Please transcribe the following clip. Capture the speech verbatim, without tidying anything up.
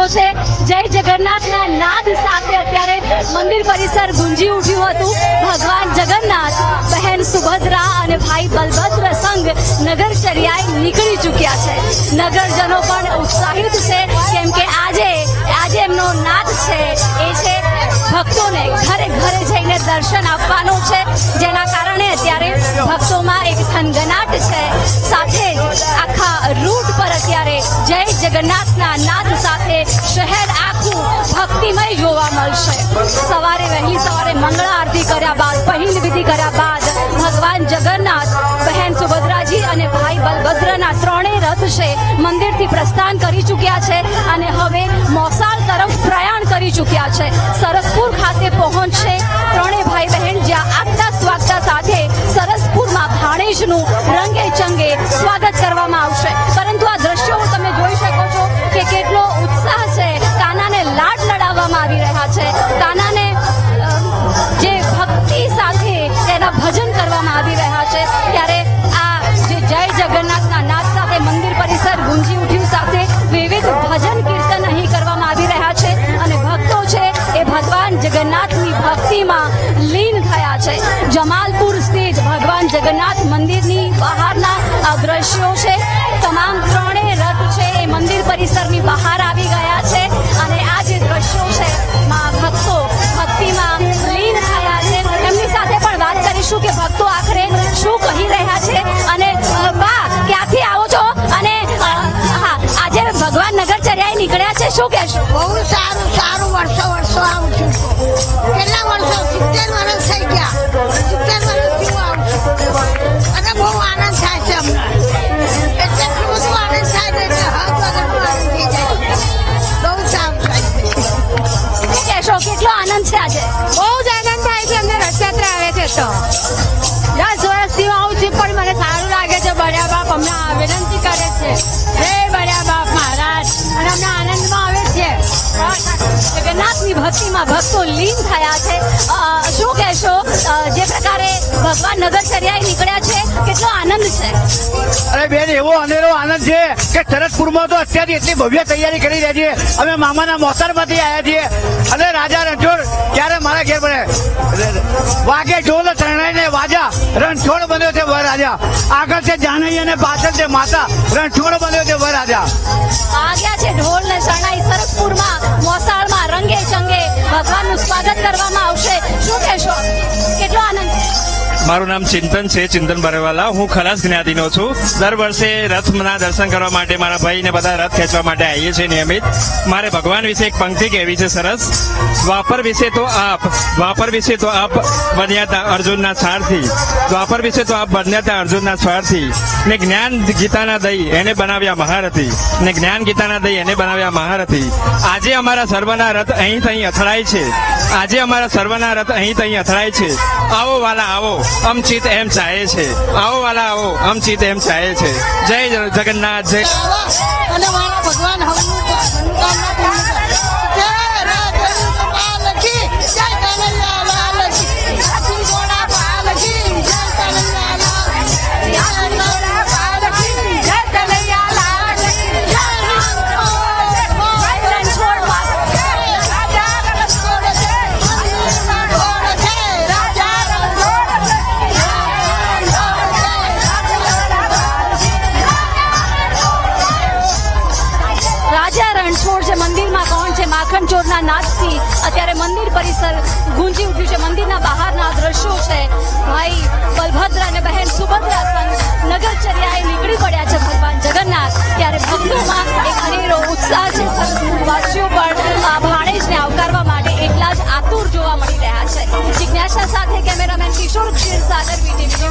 છે જય જગન્નાથના નાદ સાથે અત્યારે મંદિર પરિસર ગુંજી ઉઠ્યું હતું। ભગવાન જગન્નાથ, બહેન સુભદ્રા અને ભાઈ બલભદ્ર સંઘ નગરચર્યાએ નીકળી ચૂક્યા છે। નગરજનો પણ ઉત્સાહિત છે કેમ કે આજે આજે એમનો નાદ છે એ છે ભક્તોને ઘરે ઘરે જઈને દર્શન આપવાનું છે, જેના કારણે અત્યારે ભક્તોમાં એક થનગનાટ છે। સાથે આખા રૂટ પર અત્યારે જય જગન્નાથના નાદ સાથે શહેર આખું ભક્તિમય જોવા મળશે। સવારે વહેલી સવારે મંગળા આરતી કર્યા બાદ, પહેલ વિધિ કર્યા બાદ ભગવાન જગન્નાથ, બહેન સુભદ્રાજી અને ભાઈ બલભદ્રના ત્રણેય રથ છે મંદિરથી પ્રસ્થાન કરી ચૂક્યા છે અને હવે મોસાળ તરફ પ્રયાણ કરી ચૂક્યા છે। સરસપુર ખાતે પહોંચશે ત્રણેય ભાઈ બહેન, જ્યાં આગતા સ્વાગતા સાથે સરસપુરમાં ભાણેજનું રંગે ચંગે સ્વાગત કરવામાં આવશે। પરંતુ આ દ્રશ્યો તમે જોઈ શકો છો કે કેટલો ઉત્સાહ છે, કાનાને લાડ લડાવવામાં આવી રહ્યા છે, કાનાને જે ભક્તિ સાથે તેના ભજન કરવામાં આવી રહ્યા છે। ત્યારે આ જે જય જગન્નાથના નાદ સાથે મંદિર પરિસર ગુંજી ઉઠ્યું, સાથે વિવિધ ભજન કીર્તન અહીં કરવામાં આવી રહ્યા છે અને ભક્તો છે એ ભગવાન જગન્નાથની ભક્તિમાં લીન થયા છે। જમાલપુર સ્થિત ભગવાન જગન્નાથ મંદિરની બહારના આ દ્રશ્યો છે। તમામ ત્રણેય રથ છે એ મંદિર પરિસરની બહાર આવી ગયા છે અને આ જે દ્રશ્યો છે માં ભક્તો ભક્તિમાં લીન થયા છે। એમની સાથે પણ વાત કરીશું કે ભક્તો આખરે શું કહી રહ્યા છે। અને બા, ક્યાંથી આવો છો અને હા આજે ભગવાન નગરચર્યાએ નીકળ્યા છે, શું કહેશો? બહુ સારું સારું, વર્ષો વર્ષો આવું છું। કેટલા વર્ષો? સિત્તેર વર્ષ થઈ ગયા, સિત્તેર વર્ષથી હું આવું છું અને બહુ આનંદ થાય છે અમને। એટલે એટલું બધું આનંદ થાય ને એટલે હદ વગરનો આનંદ થઈ જાય, બહુ સારું થાય છે। શું કહેશો, કેટલો આનંદ છે આજે? બહુ જ આનંદ થાય છે અમને, રથયાત્રા આવે છે તો દસ વર્ષથી આવું છું પણ મને સારું લાગે છે। બળ્યા બાપ હમણાં વિનંતી કરે છે, હે બળ્યા બાપ મહારાજ, અને અમને આનંદમાં આવે છે। જગન્નાથની ભક્તિમાં ભક્તો લીન થયા છે। શું કહેશો, જે પ્રકારે ભગવાન નગરચર્યાએ નીકળ્યા છે કેટલો આનંદ છે? અરે બેન, એવો અનેરો આનંદ છે કે સરસપુરમાં તો અત્યારથી એટલી ભવ્ય તૈયારી કરી રહ્યા છીએ। અમે મામાના મોસાળમાંથી આવ્યા છીએ અને રાજા રણછોડ ક્યારે મારા ઘેર બને વાગે ઢોલ શરણાઈને વાજા, રણછોડ બન્યો છે વરરાજા। આગળ છે જાનૈયા અને પાછળ છે માતા, રણછોડ બન્યો છે વરરાજા। આવ્યા છે ઢોલ ને શરણાઈ, સરસપુરમાં મોસાળમાં રંગે ચંગે ભગવાનનું સ્વાગત કરવામાં આવશે। શું કહેશો, કેટલો આનંદ છે? મારું નામ ચિંતન છે, ચિંતન બરેવાલા। હું ખલાસ જ્ઞાતિનો છું। દર વર્ષે રથના દર્શન કરવા માટે મારા ભાઈને બધા રથ ખેંચવા માટે આવીએ છીએ નિયમિત। મારે ભગવાન વિશે એક પંક્તિ કહેવી છે સરસ। દ્વાપર વિશે તો આપ દ્વાપર વિશે તો આપ બન્યા હતા અર્જુનના સારથી, દ્વાપર વિશે તો આપ બન્યા હતા અર્જુનના સ્વાર્થી, ને જ્ઞાન ગીતાના દઈ એને બનાવ્યા મહારથી, ને જ્ઞાન ગીતાના દઈ એને બનાવ્યા મહારથી। આજે અમારા સર્વના રથ અહીં અહીં અથડાય છે, આજે અમારા સર્વના રથ અહીં અહીં અથડાય છે। આવો વાલા આવો, અમચિત એમ ચાહે છે, આવો વાલા આવો, અમચિત એમ ચાહે છે। જય જગન્નાથ, જય અને મારા ભગવાન હવનું મનોકામના પૂર્ણ કરે। જય રાધે ગોપાલ કી, જય કનૈયા લાલ કી, હાથી ઘોડા પાલ કી, જય કનૈયા લાલ કી, જય ઘોડા પાલ કી, જય કનૈયા લાલ કી, જય રણછોડ રાજા રણછોડ છે, રણછોડ છે, રાજા રણછોડ છે, રાજા રણછોડ છે, મંદિરમાં કોણ છે? માખણ ચોરના નાદથી અત્યારે મંદિર પરિસર ગુંજી ઉઠ્યું છે। મંદિરના બહારના દ્રશ્યો છે, ભાઈ બલભદ્ર અને બહેન સુભદ્રા સંઘ નગરચર્યાએ નીકળી પડ્યા છે ભગવાન જગન્નાથ। ત્યારે ભક્તોમાં એક અનેરો ઉત્સાહ છે। સરસપુરવાસીઓ પણ આ ભાણેજને આવકારવા માટે એટલા જ આતુર જોવા મળી રહ્યા છે। જિજ્ઞાસા સાથે કેમેરામેન કિશોર ક્ષીરસાગર, વીટીવી।